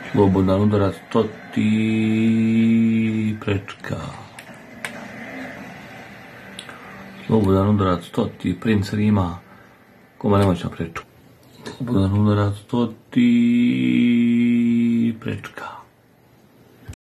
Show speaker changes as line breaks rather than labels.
Slobodan udarac, to ti prečka. Slobodan udarac, to ti princ Rima, koma nemoćna prečka. Slobodan udarac, to ti prečka.